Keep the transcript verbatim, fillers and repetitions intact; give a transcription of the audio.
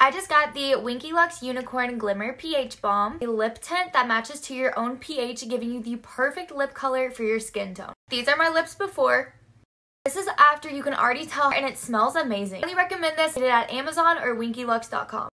I just got the Winky Lux Unicorn Glimmer pH Balm, a lip tint that matches to your own pH, giving you the perfect lip color for your skin tone. These are my lips before. This is after. You can already tell, and it smells amazing. I really recommend this. Get it at Amazon or winky lux dot com.